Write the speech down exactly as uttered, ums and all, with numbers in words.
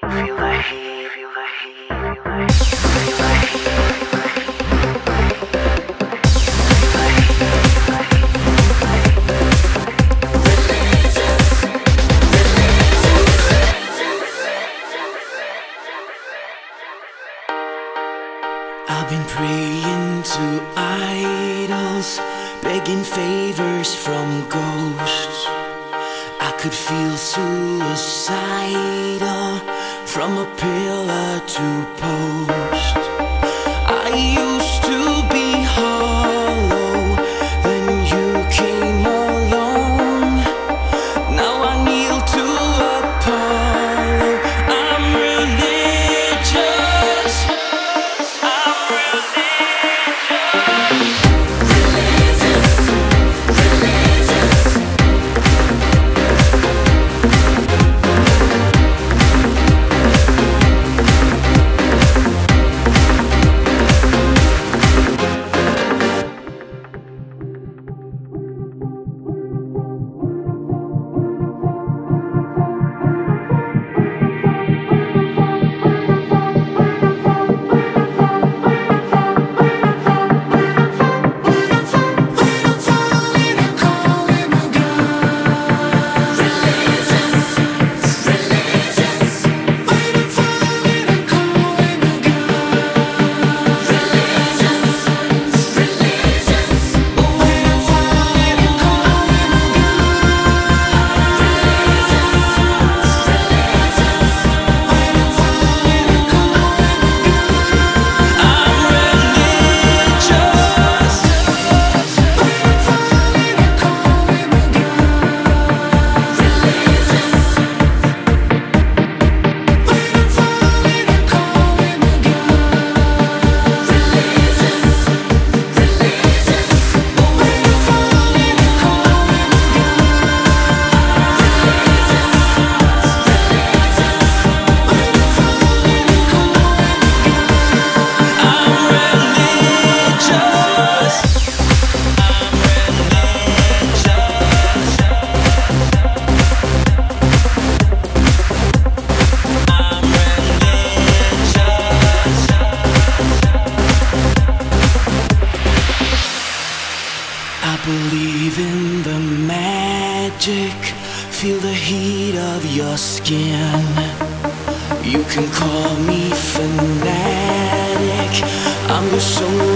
feel the heat, feel the heat, feel the heat, feel the heat. I've been praying to idols, begging favors from ghosts. I could feel suicidal from a pillar to post. I used to be hollow, then you came along. Now I kneel to Apollo. I'm religious. I believe in the magic, feel the heat of your skin. You can call me fanatic, I'm your soul